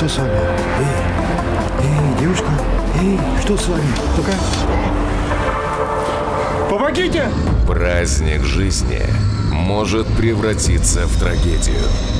что с вами? Эй, девушка, эй, что с вами? Ну-ка. Помогите! Праздник жизни может превратиться в трагедию.